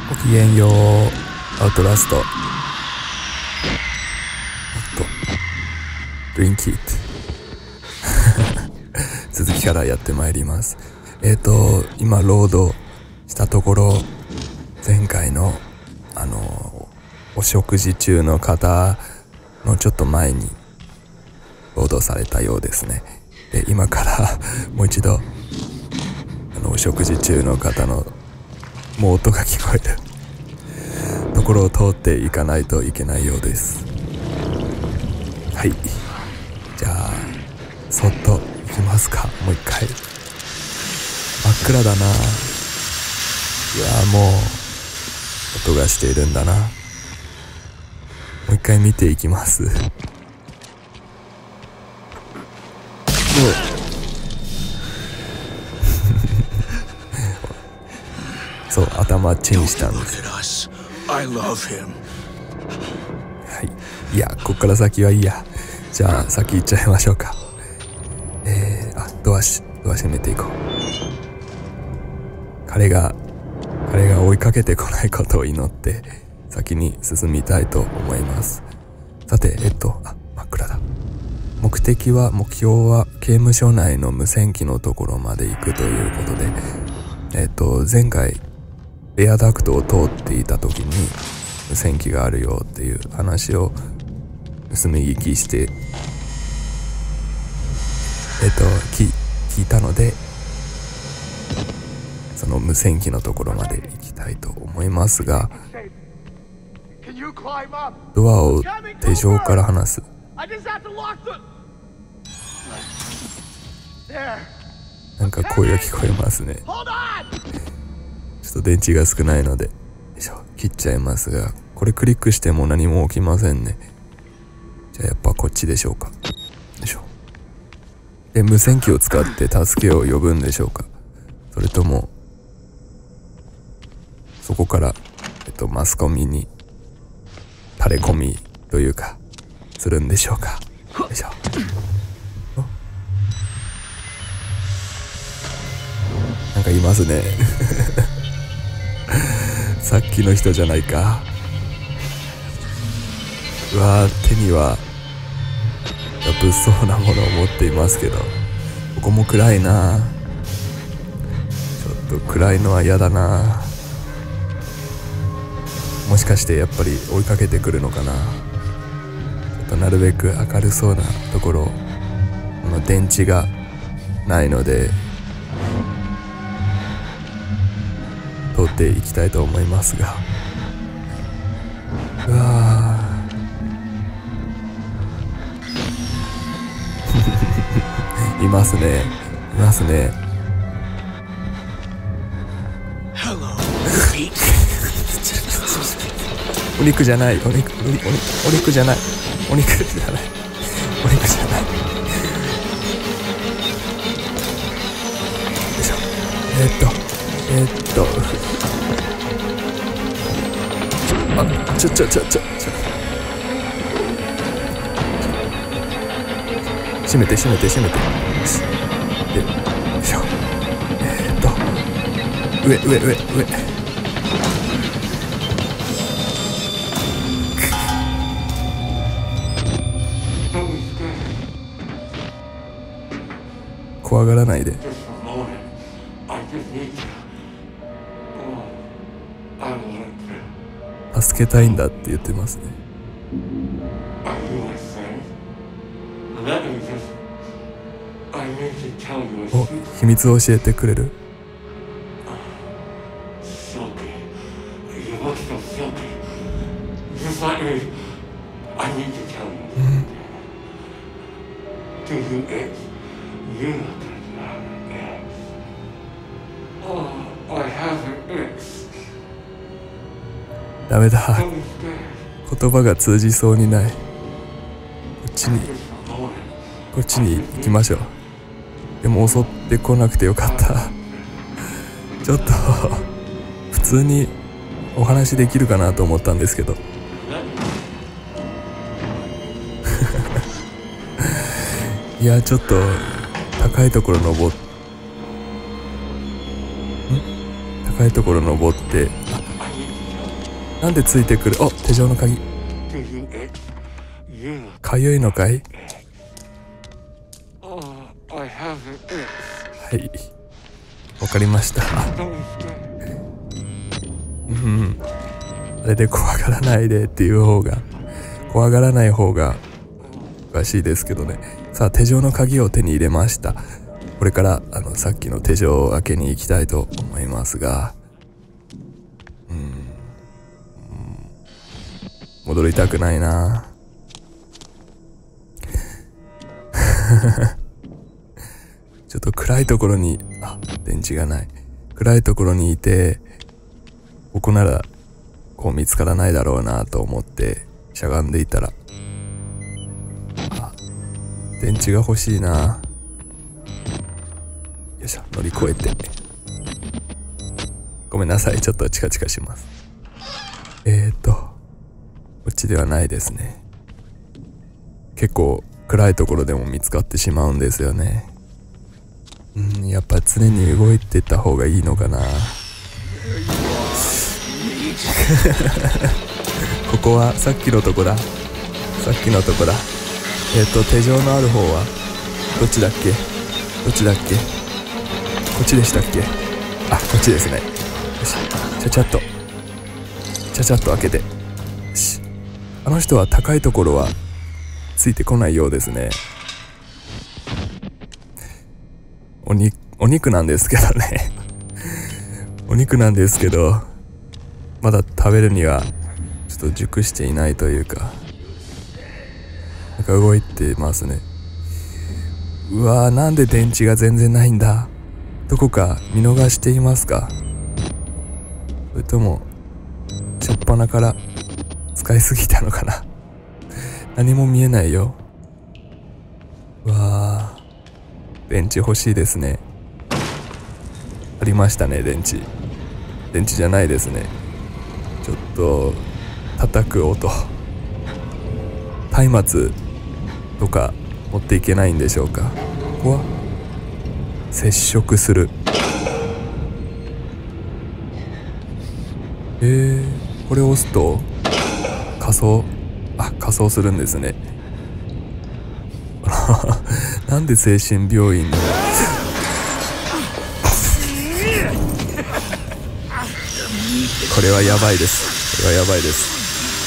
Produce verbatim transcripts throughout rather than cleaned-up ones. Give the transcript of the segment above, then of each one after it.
ごきげんよう、アウトラスト。おっと、ドリンキー続きからやってまいります。えっと、今ロードしたところ、前回の、あの、お食事中の方のちょっと前に、ロードされたようですね。で、今からもう一度、あの、お食事中の方の、もう音が聞こえるところを通っていかないといけないようです。はい。じゃあ、そっと行きますか。もう一回。真っ暗だな。いや、もう、音がしているんだな。もう一回見ていきます。そう、頭チンしたんです。はい。いや、こっから先はいいや。じゃあ、先行っちゃいましょうか。えー、あ、ドアし、ドア閉めていこう。彼が、彼が追いかけてこないことを祈って、先に進みたいと思います。さて、えっと、あ、真っ暗だ。目的は、目標は、刑務所内の無線機のところまで行くということで、えっと、前回、エアダクトを通っていた時に無線機があるよっていう話を盗み聞きしてえっと聞、聞いたので、その無線機のところまで行きたいと思いますが、ドアを手錠から離す。なんか声が聞こえますね。ちょっと電池が少ないので、よいしょ、切っちゃいますが、これクリックしても何も起きませんね。じゃあやっぱこっちでしょうか。よいしょ。で、無線機を使って助けを呼ぶんでしょうか。それとも、そこから、えっと、マスコミに垂れ込みというか、するんでしょうか。よいしょ。なんかいますね。さっきの人じゃないか。うわー、手には物騒なものを持っていますけど、ここも暗いな。ちょっと暗いのは嫌だな。もしかしてやっぱり追いかけてくるのかな。ちょっとなるべく明るそうなところ、この電池がないので通っていきたいと思いますが、うわーいますね、いますね。お肉じゃない、お肉、お肉、お肉じゃない、お肉じゃない、お肉じゃない。よいしょ。えー、っとえー、っとあ、ちょちょちょちょちょ閉めて閉めて閉めて。で、よいしょ。えー、っと上上上上。怖がらないで。助けたいんだって言ってますね。お、秘密を教えてくれる。うん、ダメだ。言葉が通じそうにない。こっちにこっちに行きましょう。でも襲ってこなくてよかった。ちょっと普通にお話できるかなと思ったんですけどいや、ちょっと高いところ登っん高いところ登って、 なんでついてくる。お、手錠の鍵。かゆいのかい。はい、わかりました。うん、あれで怖がらないでっていう方が、怖がらない方がおかしいですけどね。さあ、手錠の鍵を手に入れました。これからあのさっきの手錠を開けに行きたいと思いますが、うん、うん、戻りたくないな。ちょっと暗いところに、あ、電池がない。暗いところにいて、ここならこう見つからないだろうなと思ってしゃがんでいたら、あ、電池が欲しいな。よいしょ、乗り越えて。ごめんなさい、ちょっとチカチカします。えーとこっちではないですね。結構暗いところでも見つかってしまうんですよね。うん、やっぱ常に動いてった方がいいのかな。ここはさっきのとこだ。さっきのとこだ。えっと手錠のある方はどっちだっけ。どっちだっけ。こっちでしたっけ。あ、こっちですね。よし、ちゃちゃっとちゃちゃっと開けて。よし、あの人は高いところはついてこないようですね。おにお肉なんですけどね。お肉なんですけど、まだ食べるにはちょっと熟していないというか、なんか動いてますね。うわー、なんで電池が全然ないんだ。どこか見逃していますか。それとも初っ端から使いすぎたのかな。何も見えないよ。うわー、電池欲しいですね。ありましたね、電池。電池じゃないですね。ちょっと叩く音。松明とか持っていけないんでしょうか。ここは接触する。えー、これを押すと仮装、あ、仮装するんですね。なんで精神病院に。これはやばいです。これはやばいです。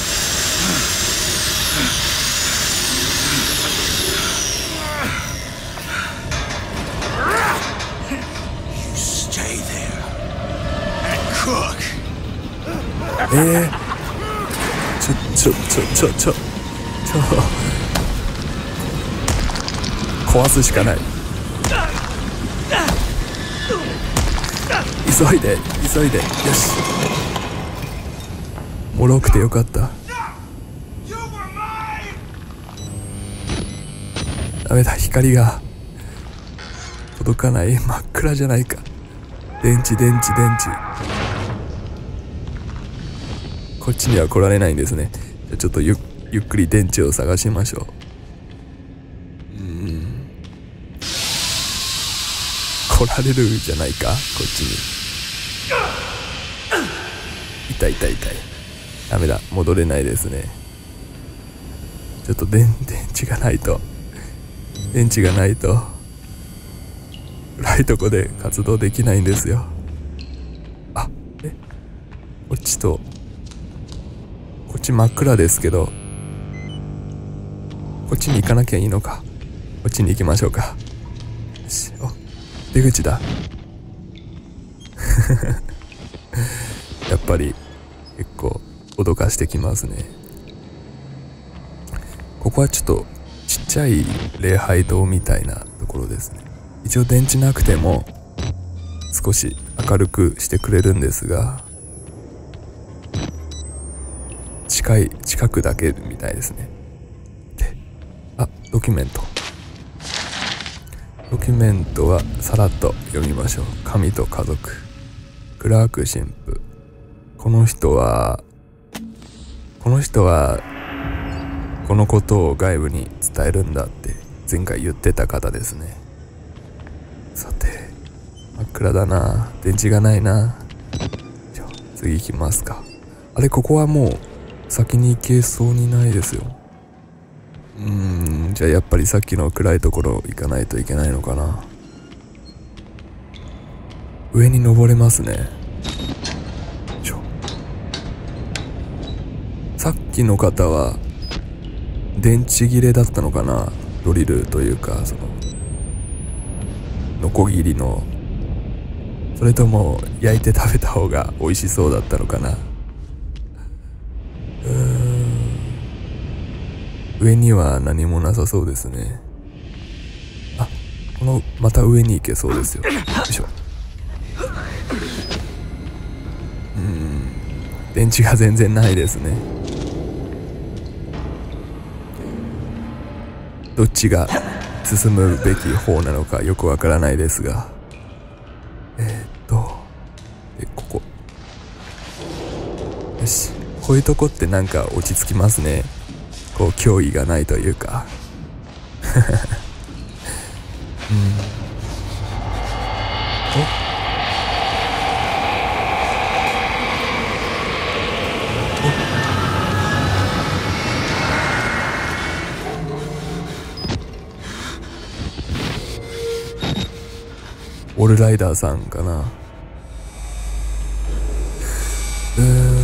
えー、ちょちょちょちょちょちょ壊すしかない。急いで急いで。よし、脆くてよかった。ダメだ、光が届かない。真っ暗じゃないか。電池電池電池。こっちには来られないんですね。じゃあちょっとゆゆっくり電池を探しましょう。うーん、来られるじゃないか、こっちに。痛い痛い痛い。ダメだ、戻れないですね。ちょっと電電池がないと電池がないと暗いとこで活動できないんですよ。あ、え、こっちとこっち真っ暗ですけど、こっちに行かなきゃいいのか。こっちに行きましょうか。よし、お、出口だ。やっぱり結構脅かしてきますね。ここはちょっとちっちゃい礼拝堂みたいなところですね。一応電池なくても少し明るくしてくれるんですが、近い近くだけみたいですね。で、あ、ドキュメントドキュメントはさらっと読みましょう。神と家族、クラーク神父。この人はこの人はこのことを外部に伝えるんだって前回言ってた方ですね。さて、真っ暗だな。電池がないな。じゃあ次行きますか。 あれ、ここはもう先に行けそうにないですよ。うーん、じゃあやっぱりさっきの暗いところ行かないといけないのかな。上に登れますね。ちょさっきの方は電池切れだったのかな。ドリルというか、そのノコギリの、それとも焼いて食べた方が美味しそうだったのかな。うーん、上には何もなさそうですね。あ、このまた上に行けそうですよ。よいしょ。うーん、電池が全然ないですね。どっちが進むべき方なのかよくわからないですが、えー、っとえここ、よし、こういうとこってなんか落ち着きますね。こう脅威がないというかうん、おオールライダーさんかな。うーん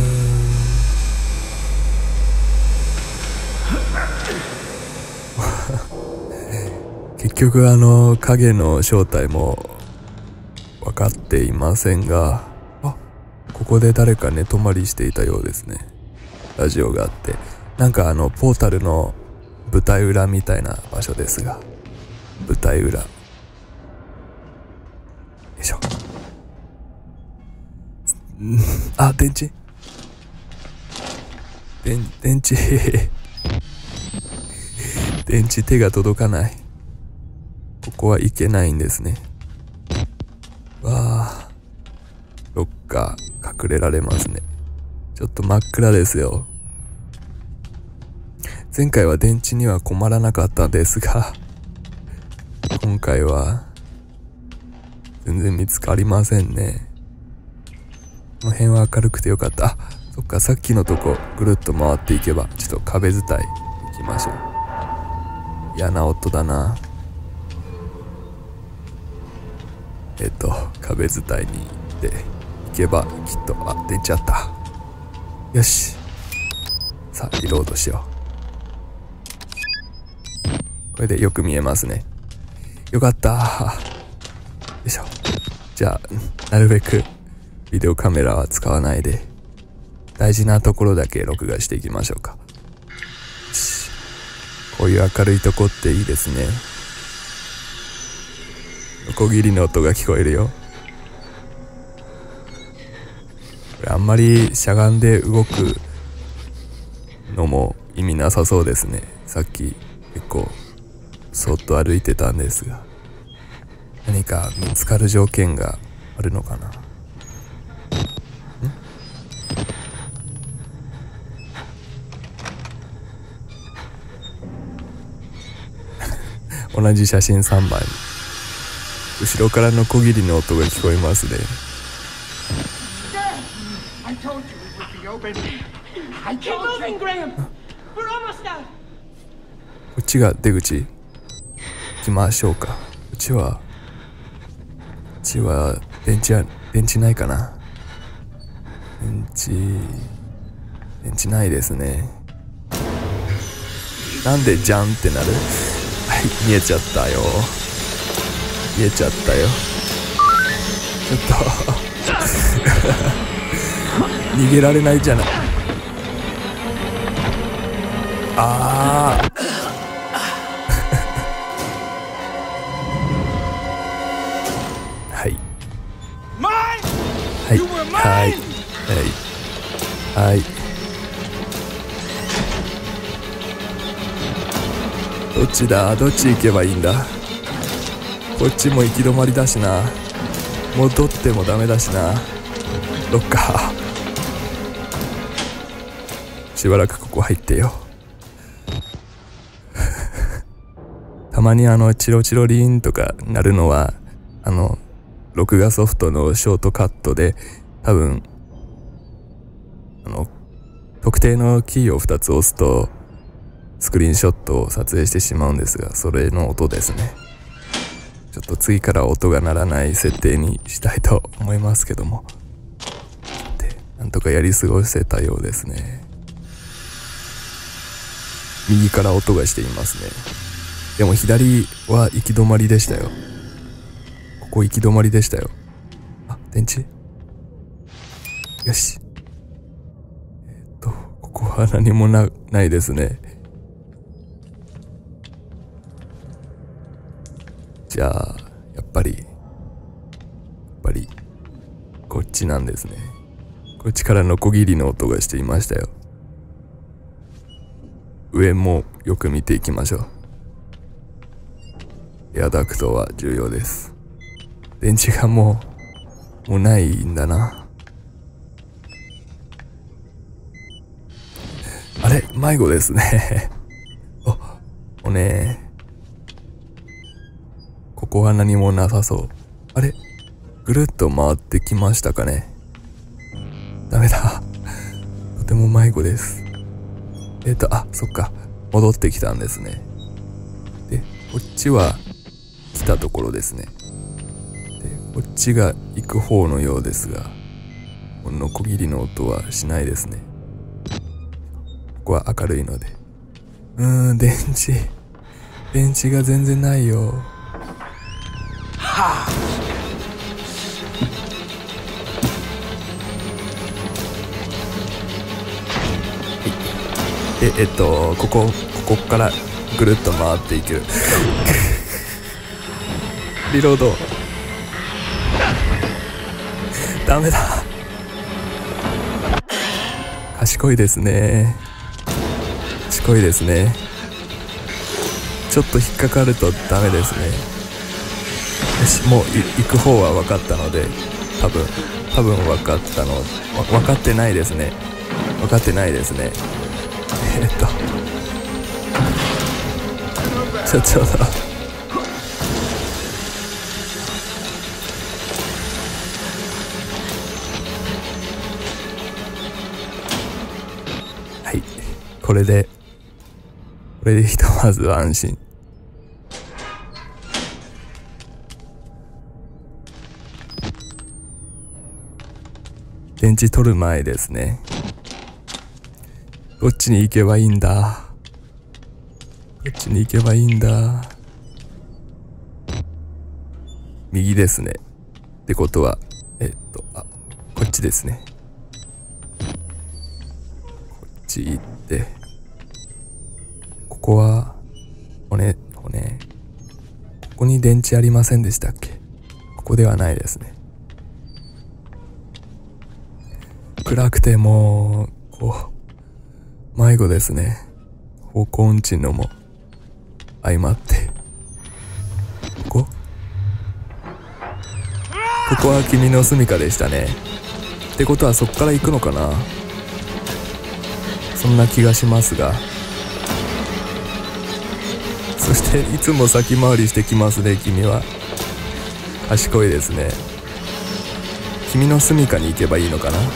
結局あの影の正体も分かっていませんが、あ、ここで誰か寝泊まりしていたようですね。ラジオがあって、なんかあのポータルの舞台裏みたいな場所ですが、舞台裏、よいしょ。あ、電池電電池電池手が届かない。ここはいけないんですね。わあ、どっか隠れられますね。ちょっと真っ暗ですよ。前回は電池には困らなかったんですが、今回は全然見つかりませんね。この辺は明るくてよかった。あ、そっか、さっきのとこぐるっと回っていけば、ちょっと壁伝い行きましょう。嫌な音だな。えっと壁伝いに行って行けばきっと、あ、電池あった。よし、さあリロードしよう。これでよく見えますね。よかった。よいしょ。じゃあなるべくビデオカメラは使わないで、大事なところだけ録画していきましょうか。よし、こういう明るいとこっていいですね。ノコギリの音が聞こえるよ。これあんまりしゃがんで動くのも意味なさそうですね。さっき結構そっと歩いてたんですが、何か見つかる条件があるのかな。ん同じ写真さんまい、後ろからノコギリの音が聞こえますね。こっちが出口。行きましょうか。こっちはこっちは電池は電池ないかな。電池電池ないですね。なんでじゃんってなる。はい、見えちゃったよ。見えちゃったよ。ちょっと逃げられないじゃない。ああはいはいはいはいはい。どっちだ、どっち行けばいいんだ。こっちも行き止まりだしな。戻ってもダメだしな。どっかしばらくここ入ってよ。たまにあのチロチロリーンとかなるのは、あの録画ソフトのショートカットで、多分あの定のキーをふたつ押すとスクリーンショットを撮影してしまうんですが、それの音ですね。ちょっと次から音が鳴らない設定にしたいと思いますけども、でなんとかやり過ごせたようですね。右から音がしていますね。でも左は行き止まりでしたよ。ここ行き止まりでしたよ。あ、電池よし。えっとここは何も な, ないですね。じゃあやっぱりやっぱりこっちなんですね。こっちからノコギリの音がしていましたよ。上もよく見ていきましょう。エアダクトは重要です。電池がもうもうないんだな。あれ、迷子ですね。お、おねここは何もなさそう。あれ、ぐるっと回ってきましたかね。ダメだ。とても迷子です。えっと、あ、そっか。戻ってきたんですね。で、こっちは来たところですね。で、こっちが行く方のようですが、このノコギリの音はしないですね。ここは明るいので。うーん、電池。電池が全然ないよ。はあ。え、えっと、ここ、ここからぐるっと回っていける。リロード。ダメだ。賢いですね。賢いですね。ちょっと引っかかるとダメですね。よし、もう行く方は分かったので、多分、多分分かったの、分かってないですね。分かってないですね。えっとちょちょっとはい、これでこれでひとまず安心。電池取る前ですね。どっちに行けばいいんだ。どっちに行けばいいんだ。右ですね。ってことは、えっと、あ、こっちですね。こっち行って、ここは、骨、骨。ここに電池ありませんでしたっけ？ここではないですね。暗くてもう、こう、迷子ですね。方向音痴のも相まって。ここここは君の住処でしたね。ってことはそっから行くのかな。そんな気がしますが。そしていつも先回りしてきますね、君は。賢いですね。君の住処に行けばいいのかな。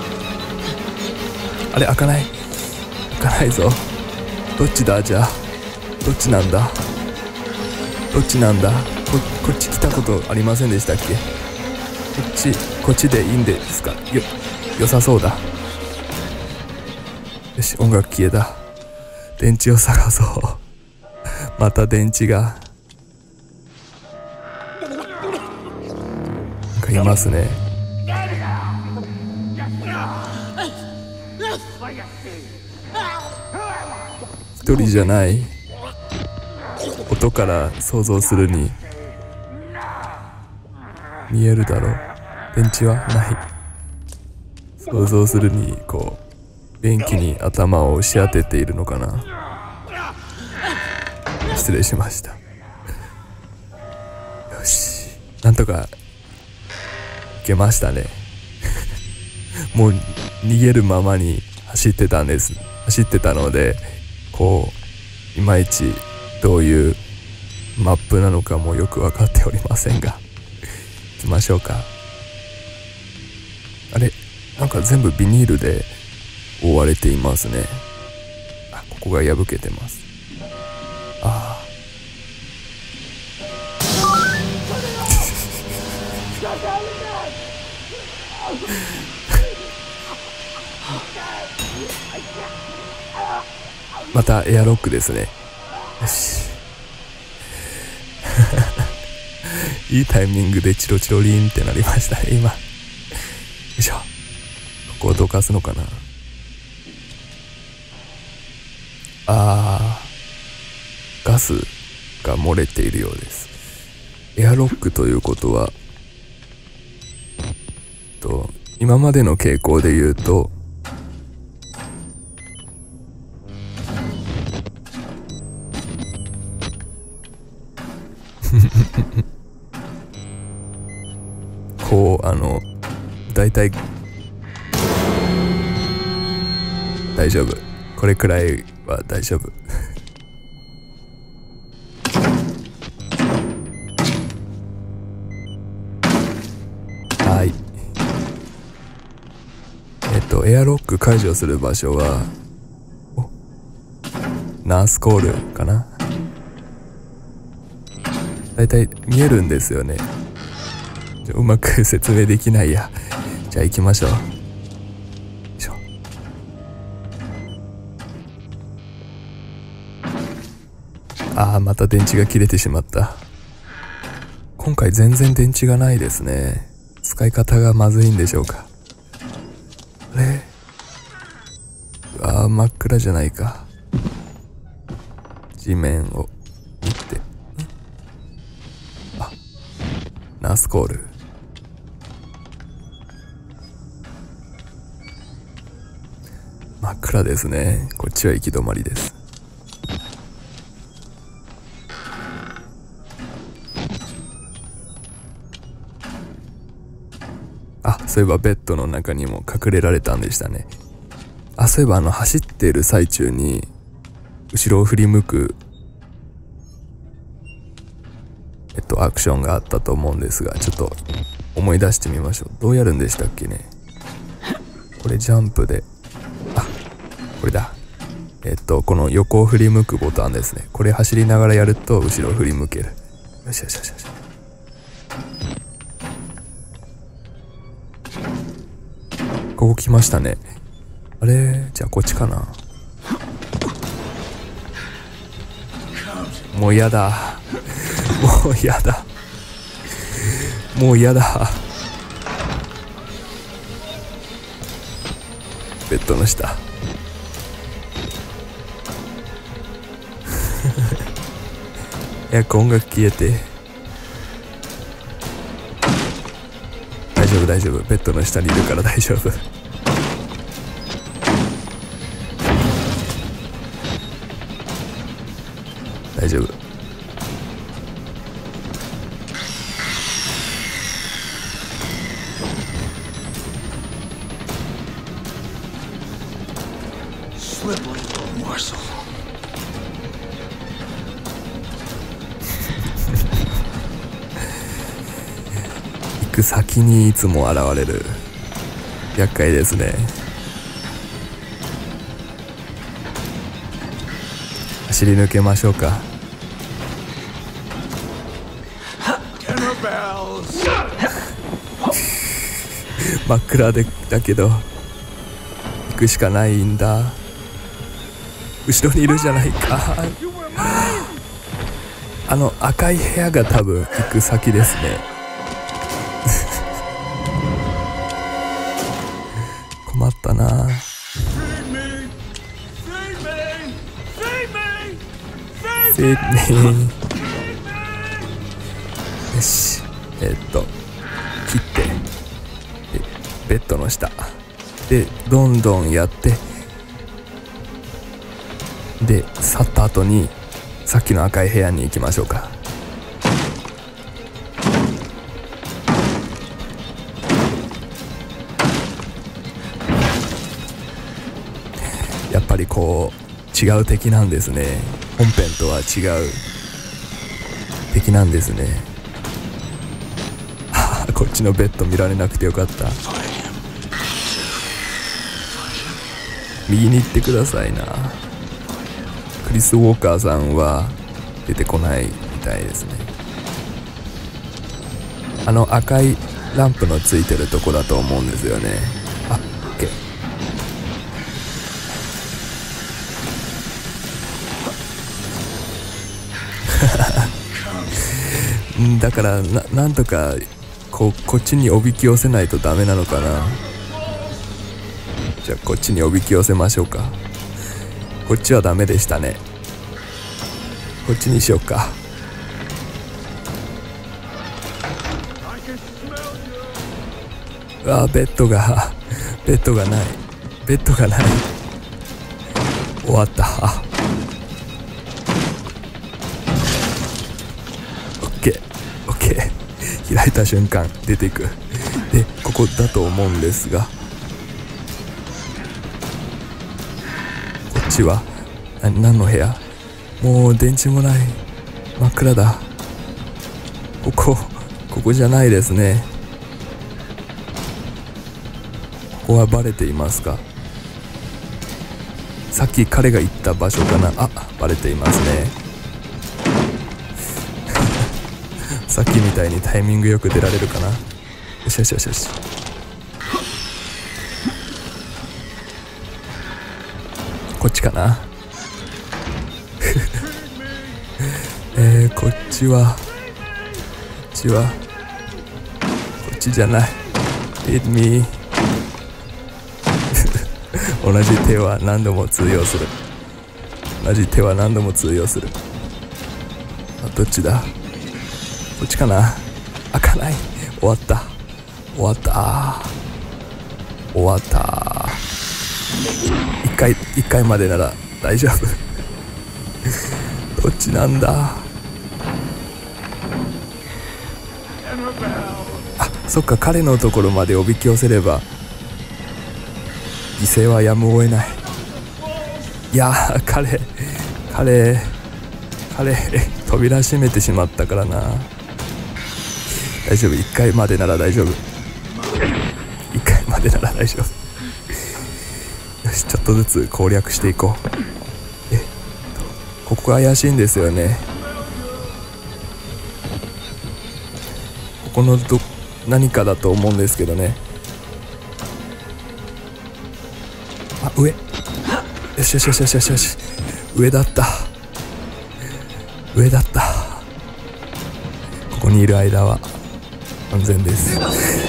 あれ、開かない。開かないぞ。どっちだじゃあ。どっちなんだ。どっちなんだ。ここっち来たことありませんでしたっけ。こっちこっちでいいんですか。よ良さそうだ。よし、音楽消えた。電池を探そう。また電池がなんかいますね。一人じゃない。音から想像するに見えるだろう。電池はない。想像するにこう便器に頭を押し当てているのかな。失礼しました。よし、なんとかいけましたね。もう逃げるままに走ってたんです。走ってたので、こういまいちどういうマップなのかもよく分かっておりませんが、行きましょうか。あれ、なんか全部ビニールで覆われていますね。あ、ここが破けてます。ああまたエアロックですね。よしいいタイミングでチロチロリンってなりましたね今。よいしょ。ここをどかすのかな。あー、ガスが漏れているようです。エアロックということはと今までの傾向で言うとこうあのだいたい大丈夫、これくらいは大丈夫はい。えっとエアロック解除する場所はおナースコールかな。だいたい見えるんですよね。うまく説明できないや。じゃあ行きましょう。よいしょ。ああ、また電池が切れてしまった。今回全然電池がないですね。使い方がまずいんでしょうか。あれ、ああ、真っ暗じゃないか。地面を見て、あ、ナースコール。真っ暗ですね。こっちは行き止まりです。あ、そういえばベッドの中にも隠れられたんでしたね。あ、そういえばあの走っている最中に後ろを振り向くえっとアクションがあったと思うんですが、ちょっと思い出してみましょう。どうやるんでしたっけね。これジャンプで、あ、これだ。えっとこの横を振り向くボタンですね。これ走りながらやると後ろを振り向ける。よしよしよしよし。ここ来ましたね。あれ、じゃあこっちかな。もう嫌だ。もう嫌だ。もう嫌だ。ベッドの下。エアコンが消えて。大丈夫大丈夫。ベッドの下にいるから大丈夫。大丈夫。行く先にいつも現れる。厄介ですね。走り抜けましょうか。真っ暗でだけど行くしかないんだ。後ろにいるじゃないか。あの赤い部屋が多分行く先ですね。困ったな。せーねー。よし、えー、っと切ってでベッドの下でどんどんやってで去った後にさっきの赤い部屋に行きましょうか。やっぱりこう違う敵なんですね。本編とは違う敵なんですね。はあ、こっちのベッド見られなくてよかった。 右に行ってくださいな。クリス・ウォーカーさんは出てこないみたいですね。あの赤いランプのついてるとこだと思うんですよね。あ、オッケー。だからな、なんとかここっちにおびき寄せないとダメなのかな。じゃあこっちにおびき寄せましょうか。こっちはダメでしたね。こっちにしようか。あー、ベッドがベッドがないベッドがない。終わった。オッケーオッケー。開いた瞬間出ていく。でここだと思うんですが、こっちはな何の部屋？もう電池もない。真っ暗だ。ここここじゃないですね。ここはバレていますか？さっき彼が行った場所かな。あ、バレていますね。さっきみたいにタイミングよく出られるかな。よしよしよしよし。こっちかな。えー、こっちはこっちはこっちじゃない。 Lead me 同じ手は何度も通用する。同じ手は何度も通用する。あ、どっちだ。こっちかな。開かない。終わった終わった終わった。一回一回までなら大丈夫。どっちなんだ。あ、そっか、彼のところまでおびき寄せれば犠牲はやむを得ない。いやー、彼彼彼扉閉めてしまったからな。大丈夫、一回までなら大丈夫。一回までなら大丈夫。よし、ちょっとずつ攻略していこう。えっとここが怪しいんですよね。ここのど何かだと思うんですけどね。あ、上。よしよしよしよしよしよし。上だった上だった。ここにいる間は安全です。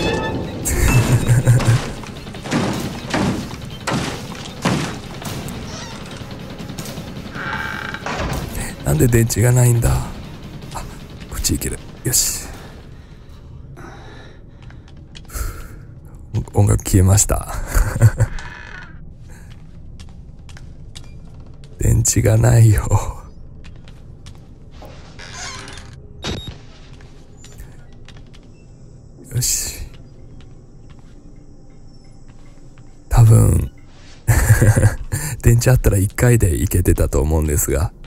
なんで電池がないんだ。あ、こっち行ける。よし。音楽消えました。電池がないよ。よし。多分電池あったらいっかいで行けてたと思うんですが、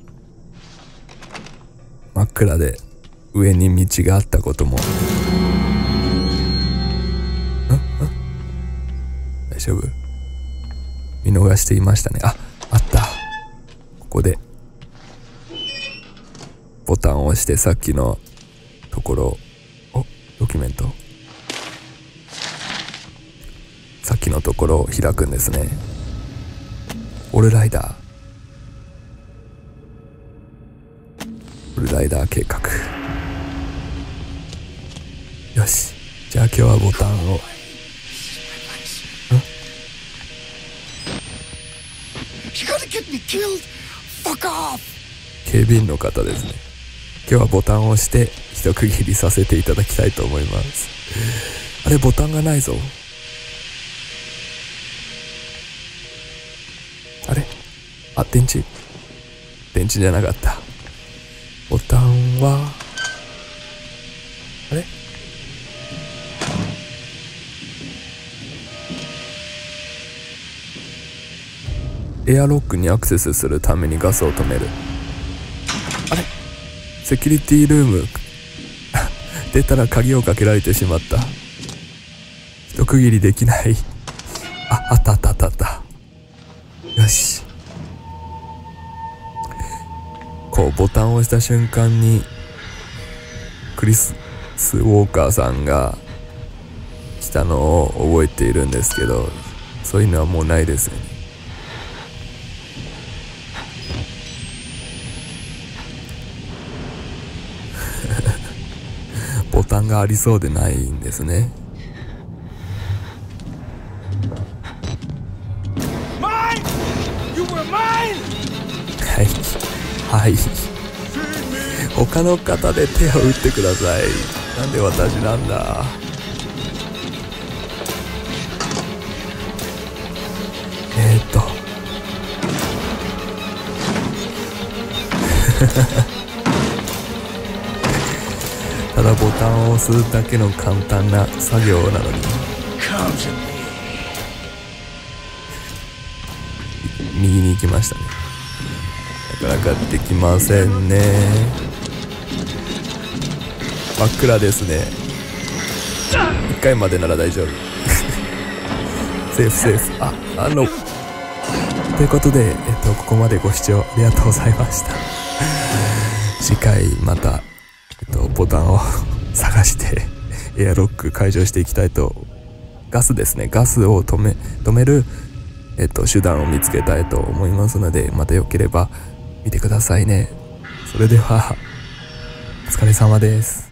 真っ暗で上に道があったことも。大丈夫？見逃していましたね。あ、あった。ここでボタンを押してさっきのところを、ドキュメント、さっきのところを開くんですね。オールライダーオールライダー計画。よし、じゃあ今日はボタンを警備員の方ですね。今日はボタンを押して一区切りさせていただきたいと思います。あれ、ボタンがないぞ。あれ、あ、電池電池じゃなかった。ボタンはあれ、エアロックにアクセスするためにガスを止める。あれ、セキュリティルーム出たら鍵をかけられてしまった。一区切りできない。あ、あったあったあったあった。 ボタンを押した瞬間にクリス・ウォーカーさんが来たのを覚えているんですけど、そういうのはもうないですよね。ボタンがありそうでないんですね。はいはい他の方で手を打ってください。なんで私なんだ。えーっとただボタンを押すだけの簡単な作業なのに右に行きましたね。なかなかできませんね。真っ暗ですね。いっかいまでなら大丈夫。セーフセーフ。あ、あのということで、えっと、ここまでご視聴ありがとうございました。次回また、えっと、ボタンを探してエアロック解除していきたいと。ガスですね。ガスを止め、止める、えっと、手段を見つけたいと思いますので、またよければ見てくださいね。それでは、お疲れ様です。